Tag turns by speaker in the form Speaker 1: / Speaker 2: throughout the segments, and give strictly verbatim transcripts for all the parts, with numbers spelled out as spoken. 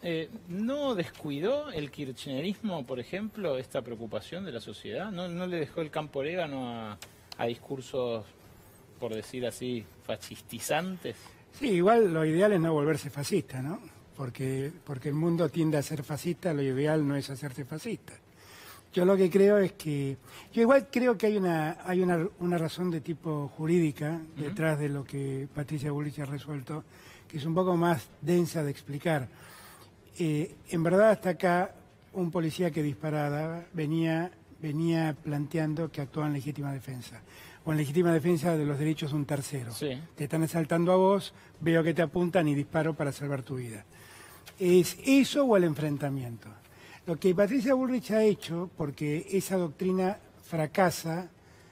Speaker 1: eh, ¿no descuidó el kirchnerismo, por ejemplo, esta preocupación de la sociedad? ¿No, no le dejó el campo orégano a, a discursos, por decir así, fascistizantes?
Speaker 2: Sí, igual lo ideal es no volverse fascista, ¿no? Porque, porque el mundo tiende a ser fascista, lo ideal no es hacerse fascista. Yo lo que creo es que... Yo igual creo que hay una hay una, una razón de tipo jurídica detrás uh-huh. de lo que Patricia Bullrich ha resuelto, que es un poco más densa de explicar. Eh, en verdad, hasta acá, un policía que disparaba venía, venía planteando que actuaba en legítima defensa. O en legítima defensa de los derechos de un tercero. Sí. Te están asaltando a vos, veo que te apuntan y disparo para salvar tu vida. ¿Es eso o el enfrentamiento? Lo que Patricia Bullrich ha hecho, porque esa doctrina fracasa,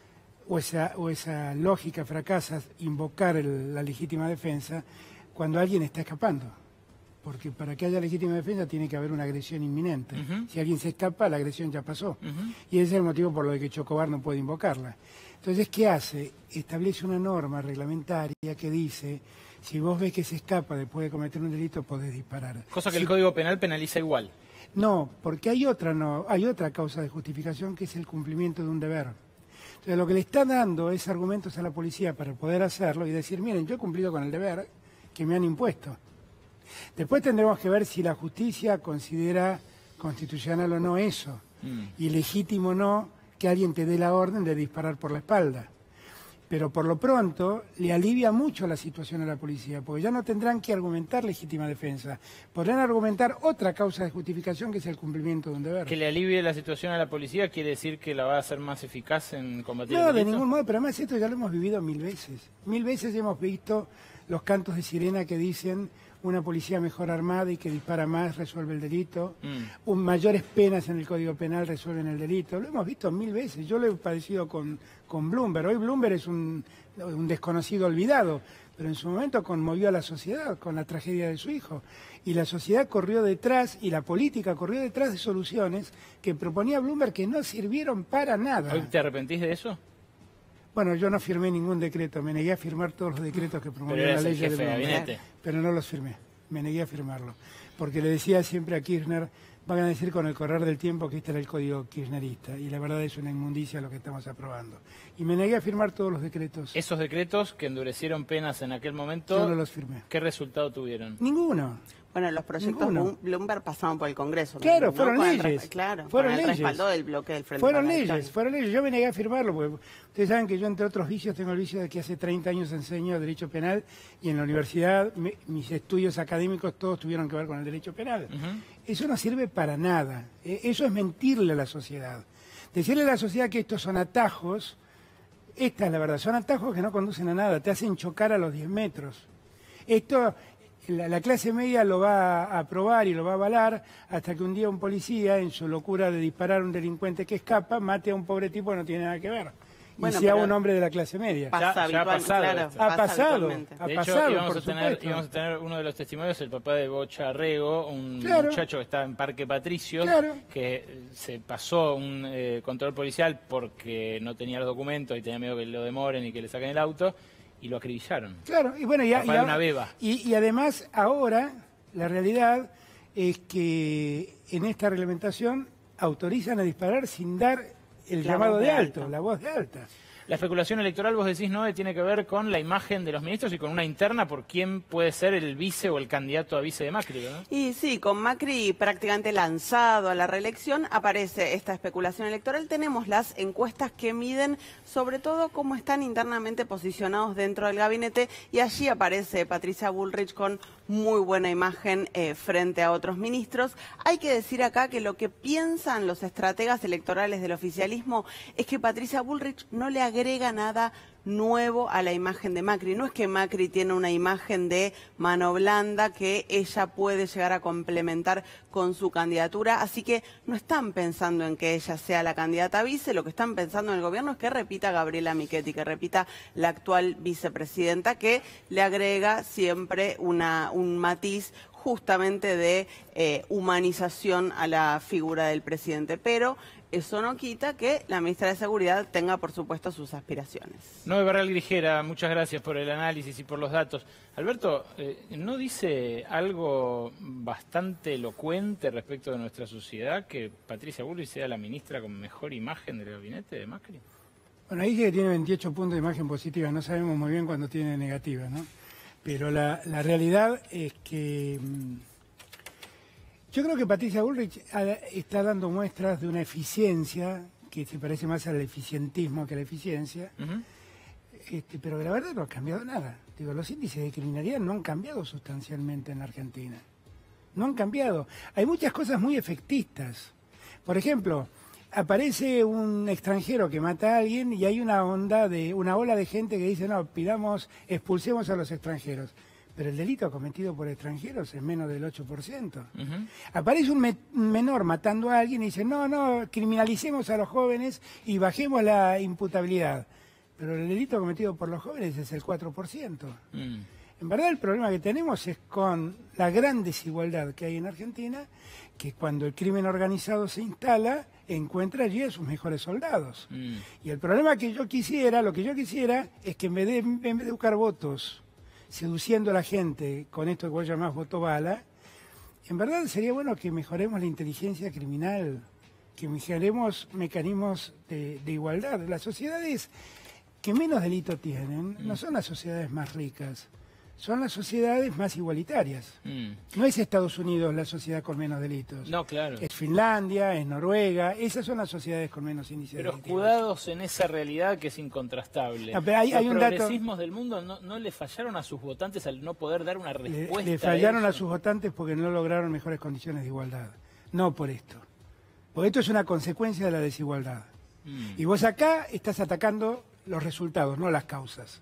Speaker 2: o esa, o esa lógica fracasa, invocar el, la legítima defensa cuando alguien está escapando. Porque para que haya legítima defensa tiene que haber una agresión inminente. Uh-huh. Si alguien se escapa, la agresión ya pasó. Uh-huh. Y ese es el motivo por el que Chocobar no puede invocarla. Entonces, ¿qué hace? Establece una norma reglamentaria que dice, si vos ves que se escapa después de cometer un delito, podés disparar.
Speaker 1: Cosa que
Speaker 2: si...
Speaker 1: el Código Penal penaliza igual.
Speaker 2: No, porque hay otra, no, hay otra causa de justificación que es el cumplimiento de un deber. Entonces, lo que le está dando es argumentos a la policía para poder hacerlo y decir, miren, yo he cumplido con el deber que me han impuesto. Después tendremos que ver si la justicia considera constitucional o no eso, mm. y legítimo o no que alguien te dé la orden de disparar por la espalda. Pero por lo pronto le alivia mucho la situación a la policía, porque ya no tendrán que argumentar legítima defensa, podrán argumentar otra causa de justificación que es el cumplimiento de un deber.
Speaker 1: Que le alivie la situación a la policía quiere decir que la va a hacer más eficaz en combatir el
Speaker 2: delito. No, de ningún modo, pero además esto ya lo hemos vivido mil veces. Mil veces hemos visto los cantos de sirena que dicen una policía mejor armada y que dispara más resuelve el delito, mm. un, mayores penas en el Código Penal resuelven el delito. Lo hemos visto mil veces, yo lo he padecido con, con Bloomberg. Hoy Bloomberg es un, un desconocido olvidado, pero en su momento conmovió a la sociedad con la tragedia de su hijo. Y la sociedad corrió detrás, y la política corrió detrás de soluciones que proponía Bloomberg que no sirvieron para nada.
Speaker 1: ¿Hoy te arrepentís de eso?
Speaker 2: Bueno, yo no firmé ningún decreto, me negué a firmar todos los decretos que promovía la ley de Bloomberg, pero no los firmé, me negué a firmarlo, porque le decía siempre a Kirchner, van a decir con el correr del tiempo que este era el código kirchnerista, y la verdad es una inmundicia lo que estamos aprobando. Y me negué a firmar todos los decretos.
Speaker 1: ¿Esos decretos que endurecieron penas en aquel momento,
Speaker 2: yo no los firmé?
Speaker 1: ¿Qué resultado tuvieron?
Speaker 2: Ninguno.
Speaker 3: Bueno, los proyectos Ninguno. Bloomberg pasaban por el Congreso.
Speaker 2: Claro,
Speaker 3: ¿no?
Speaker 2: fueron
Speaker 3: ¿no?
Speaker 2: leyes.
Speaker 3: El, claro,
Speaker 2: fueron
Speaker 3: con el
Speaker 2: leyes.
Speaker 3: respaldo del bloque del Frente
Speaker 2: Fueron leyes, fueron leyes. Yo me negué a firmarlo, porque ustedes saben que yo, entre otros vicios, tengo el vicio de que hace treinta años enseño Derecho Penal, y en la universidad me, mis estudios académicos todos tuvieron que ver con el Derecho Penal. Uh-huh. Eso no sirve para nada. Eso es mentirle a la sociedad. Decirle a la sociedad que estos son atajos, esta es la verdad, son atajos que no conducen a nada, te hacen chocar a los diez metros. Esto... La, la clase media lo va a aprobar y lo va a avalar hasta que un día un policía, en su locura de disparar a un delincuente que escapa, mate a un pobre tipo que no tiene nada que ver. Bueno, y sea un hombre de la clase media.
Speaker 3: Pasa
Speaker 1: ya, ya ha pasado.
Speaker 3: Claro,
Speaker 1: ha
Speaker 3: pasa
Speaker 2: pasado. Ha
Speaker 1: de
Speaker 2: pasado,
Speaker 1: hecho, íbamos,
Speaker 2: por
Speaker 1: a tener,
Speaker 2: supuesto.
Speaker 1: íbamos a tener uno de los testimonios, el papá de Bocha Rego, un
Speaker 2: claro.
Speaker 1: muchacho que está en Parque Patricios,
Speaker 2: claro.
Speaker 1: que se pasó un eh, control policial porque no tenía los documentos y tenía miedo que lo demoren y que le saquen el auto. Y lo acribillaron.
Speaker 2: Claro, y bueno, y, y,
Speaker 1: una beba.
Speaker 2: Y, y además ahora la realidad es que en esta reglamentación autorizan a disparar sin dar el la llamado de, de alto, alto, la voz de alta.
Speaker 1: La especulación electoral, vos decís, ¿no? Tiene que ver con la imagen de los ministros y con una interna por quién puede ser el vice o el candidato a vice de Macri, ¿no?
Speaker 3: Y sí, con Macri prácticamente lanzado a la reelección, aparece esta especulación electoral. Tenemos las encuestas que miden sobre todo cómo están internamente posicionados dentro del gabinete, y allí aparece Patricia Bullrich con muy buena imagen eh, frente a otros ministros. Hay que decir acá que lo que piensan los estrategas electorales del oficialismo es que Patricia Bullrich no le agrega agrega nada nuevo a la imagen de Macri. No es que Macri tiene una imagen de mano blanda que ella puede llegar a complementar con su candidatura, así que no están pensando en que ella sea la candidata a vice, lo que están pensando en el gobierno es que repita Gabriela Michetti, que repita la actual vicepresidenta, que le agrega siempre una, un matiz justamente de eh, humanización a la figura del presidente. Pero eso no quita que la ministra de Seguridad tenga, por supuesto, sus aspiraciones.
Speaker 1: Noé Barral Grijera, muchas gracias por el análisis y por los datos. Alberto, eh, ¿no dice algo bastante elocuente respecto de nuestra sociedad que Patricia Bullrich sea la ministra con mejor imagen del gabinete de Macri?
Speaker 2: Bueno, ahí dice que tiene veintiocho puntos de imagen positiva, no sabemos muy bien cuándo tiene negativa, ¿no? Pero la, la realidad es que mmm, yo creo que Patricia Bullrich está dando muestras de una eficiencia que se parece más al eficientismo que a la eficiencia, uh-huh. este, pero la verdad no ha cambiado nada. Digo, los índices de criminalidad no han cambiado sustancialmente en la Argentina. No han cambiado. Hay muchas cosas muy efectistas. Por ejemplo, aparece un extranjero que mata a alguien y hay una onda de una ola de gente que dice, no, pidamos, expulsemos a los extranjeros. Pero el delito cometido por extranjeros es menos del ocho por ciento. Uh-huh. Aparece un, me un menor matando a alguien y dice, no, no, criminalicemos a los jóvenes y bajemos la imputabilidad. Pero el delito cometido por los jóvenes es el cuatro por ciento. Uh-huh. En verdad el problema que tenemos es con la gran desigualdad que hay en Argentina, que cuando el crimen organizado se instala, encuentra allí a sus mejores soldados. Uh-huh. Y el problema que yo quisiera, lo que yo quisiera, es que en vez de, en vez de buscar votos, seduciendo a la gente con esto que vos llamás voto bala, en verdad sería bueno que mejoremos la inteligencia criminal, que mejoremos mecanismos de, de igualdad. Las sociedades que menos delito tienen no son las sociedades más ricas, son las sociedades más igualitarias. Mm. No es Estados Unidos la sociedad con menos delitos.
Speaker 1: No, claro.
Speaker 2: Es Finlandia, es Noruega, esas son las sociedades con menos índices
Speaker 1: pero
Speaker 2: delictivos.
Speaker 1: Pero escudados en esa realidad que es incontrastable.
Speaker 2: No, pero hay,
Speaker 1: Los
Speaker 2: hay un
Speaker 1: progresismos
Speaker 2: dato...
Speaker 1: del mundo no, no le fallaron a sus votantes al no poder dar una respuesta.
Speaker 2: Le, le fallaron
Speaker 1: a,
Speaker 2: a sus votantes porque no lograron mejores condiciones de igualdad. No por esto. Porque esto es una consecuencia de la desigualdad. Mm. Y vos acá estás atacando los resultados, no las causas.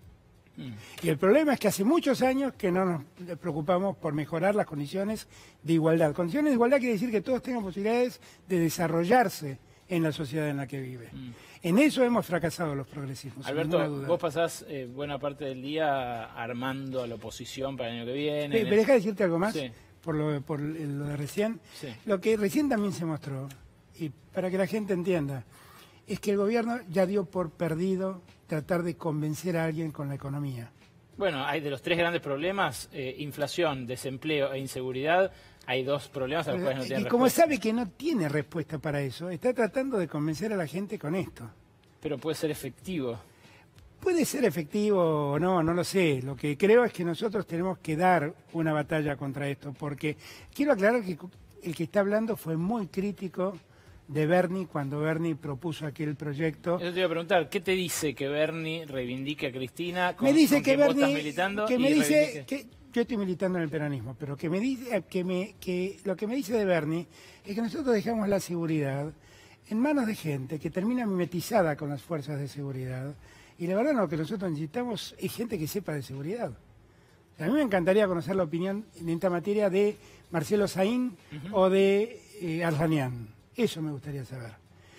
Speaker 2: Y el problema es que hace muchos años que no nos preocupamos por mejorar las condiciones de igualdad. Condiciones de igualdad quiere decir que todos tengan posibilidades de desarrollarse en la sociedad en la que vive. Mm. En eso hemos fracasado los progresismos.
Speaker 1: Alberto, vos pasás eh, buena parte del día armando a la oposición para el año que viene.
Speaker 2: Pero, pero deja de decirte algo más,
Speaker 1: sí.
Speaker 2: por, lo, por lo de recién.
Speaker 1: Sí.
Speaker 2: Lo que recién también se mostró, y para que la gente entienda, es que el gobierno ya dio por perdido tratar de convencer a alguien con la economía.
Speaker 1: Bueno, hay de los tres grandes problemas, eh, inflación, desempleo e inseguridad, hay dos problemas a los cuales no tiene
Speaker 2: respuesta. Y como sabe que no tiene respuesta para eso, está tratando de convencer a la gente con esto.
Speaker 1: Pero puede ser efectivo.
Speaker 2: Puede ser efectivo o no, no lo sé. Lo que creo es que nosotros tenemos que dar una batalla contra esto, porque quiero aclarar que el que está hablando fue muy crítico de Bernie cuando Bernie propuso aquel proyecto.
Speaker 1: Eso te iba a preguntar, ¿qué te dice que Bernie reivindique a Cristina? Con,
Speaker 2: me dice
Speaker 1: con
Speaker 2: que
Speaker 1: Bernie,
Speaker 2: Bernie,
Speaker 1: vos estás militando
Speaker 2: que me
Speaker 1: y
Speaker 2: dice
Speaker 1: reivindique.
Speaker 2: que yo estoy militando en el peronismo, pero que me dice que me que lo que me dice de Bernie es que nosotros dejamos la seguridad en manos de gente que termina mimetizada con las fuerzas de seguridad. Y la verdad lo que nosotros necesitamos es gente que sepa de seguridad. A mí me encantaría conocer la opinión en esta materia de Marcelo Saín uh-huh. o de eh, Arzanian. Eso me gustaría saber.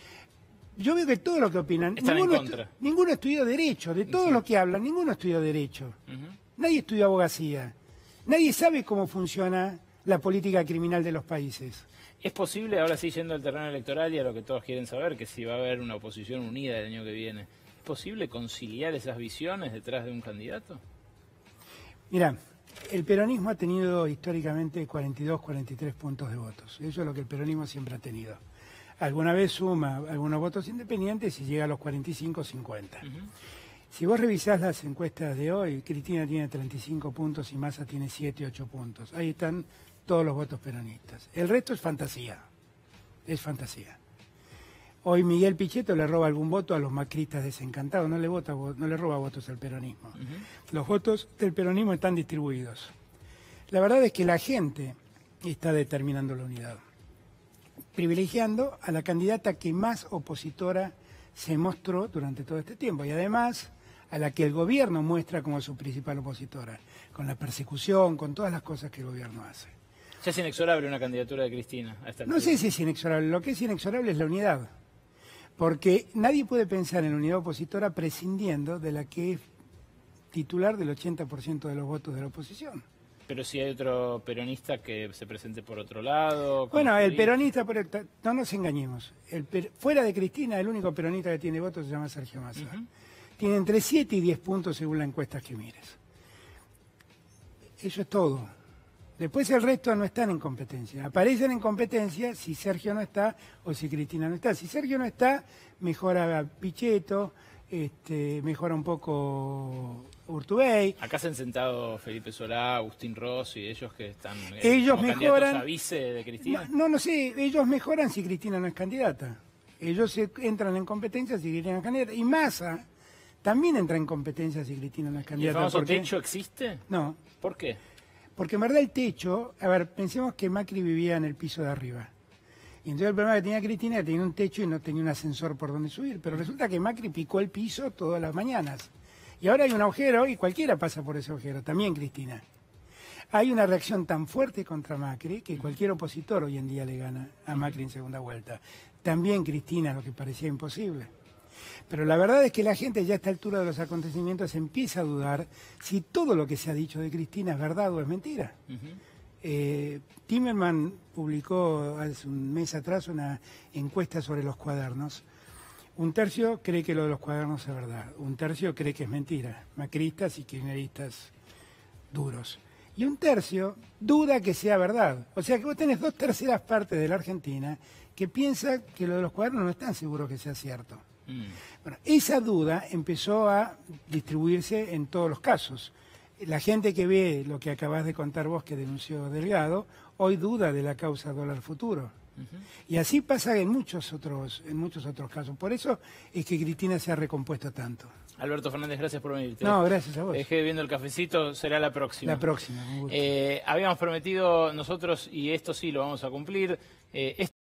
Speaker 2: Yo veo que todo lo que opinan, ninguno,
Speaker 1: en contra.
Speaker 2: estu ninguno estudió Derecho, de todos sí. los que hablan, ninguno estudió Derecho. Uh-huh. Nadie estudió abogacía. Nadie sabe cómo funciona la política criminal de los países.
Speaker 1: ¿Es posible, ahora sí yendo al terreno electoral y a lo que todos quieren saber, que si va a haber una oposición unida el año que viene, ¿es posible conciliar esas visiones detrás de un candidato?
Speaker 2: Mira, el peronismo ha tenido históricamente cuarenta y dos, cuarenta y tres puntos de votos. Eso es lo que el peronismo siempre ha tenido. Alguna vez suma algunos votos independientes y llega a los cuarenta y cinco, cincuenta. Uh-huh. Si vos revisás las encuestas de hoy, Cristina tiene treinta y cinco puntos y Massa tiene siete, ocho puntos. Ahí están todos los votos peronistas. El resto es fantasía. Es fantasía. Hoy Miguel Pichetto le roba algún voto a los macristas desencantados, no le, vota, no le roba votos al peronismo. Uh-huh. Los votos del peronismo están distribuidos. La verdad es que la gente está determinando la unidad, privilegiando a la candidata que más opositora se mostró durante todo este tiempo y además a la que el gobierno muestra como su principal opositora, con la persecución, con todas las cosas que el gobierno hace.
Speaker 1: Ya es inexorable una candidatura de Cristina. A esta
Speaker 2: no sé si es inexorable, lo que es inexorable es la unidad. Porque nadie puede pensar en la unidad opositora prescindiendo de la que es titular del ochenta por ciento de los votos de la oposición.
Speaker 1: Pero si hay otro peronista que se presente por otro lado.
Speaker 2: Bueno, el
Speaker 1: Felipe.
Speaker 2: peronista, por el, no nos engañemos, el per, fuera de Cristina, el único peronista que tiene votos se llama Sergio Massa. Uh-huh. Tiene entre siete y diez puntos según la encuesta que mires. Eso es todo. Después el resto no están en competencia. Aparecen en competencia si Sergio no está o si Cristina no está. Si Sergio no está, mejora Pichetto, este, mejora un poco Urtubey.
Speaker 1: Acá se han sentado Felipe Solá, Agustín Rossi, ellos que están eh,
Speaker 2: ellos
Speaker 1: como
Speaker 2: mejoran
Speaker 1: a vice de Cristina.
Speaker 2: No, no, no sé, ellos mejoran si Cristina no es candidata. Ellos se, entran en competencia si Cristina no es candidata. Y Massa también entra en competencia si Cristina no es candidata.
Speaker 1: ¿Y el famoso
Speaker 2: porque...
Speaker 1: techo existe?
Speaker 2: No.
Speaker 1: ¿Por qué?
Speaker 2: Porque en verdad el techo, a ver, pensemos que Macri vivía en el piso de arriba. Y entonces el problema que tenía Cristina era que tenía un techo y no tenía un ascensor por donde subir. Pero resulta que Macri picó el piso todas las mañanas. Y ahora hay un agujero y cualquiera pasa por ese agujero, también Cristina. Hay una reacción tan fuerte contra Macri que cualquier opositor hoy en día le gana a Macri en segunda vuelta. También Cristina, lo que parecía imposible. Pero la verdad es que la gente ya a esta altura de los acontecimientos empieza a dudar si todo lo que se ha dicho de Cristina es verdad o es mentira. Uh-huh. eh, Timerman publicó hace un mes atrás una encuesta sobre los cuadernos. Un tercio cree que lo de los cuadernos es verdad, un tercio cree que es mentira, macristas y kirchneristas duros. Y un tercio duda que sea verdad. O sea que vos tenés dos terceras partes de la Argentina que piensa que lo de los cuadernos no están seguros que sea cierto. Mm. Bueno, esa duda empezó a distribuirse en todos los casos. La gente que ve lo que acabás de contar vos que denunció Delgado, hoy duda de la causa dólar futuro. Uh-huh. Y así pasa en muchos otros en muchos otros casos. Por eso es que Cristina se ha recompuesto tanto.
Speaker 1: Alberto Fernández, gracias por venir.
Speaker 2: No, gracias a vos.
Speaker 1: Dejé viendo el cafecito, será la próxima.
Speaker 2: La próxima, un gusto.
Speaker 1: Eh, habíamos prometido nosotros, y esto sí lo vamos a cumplir, eh,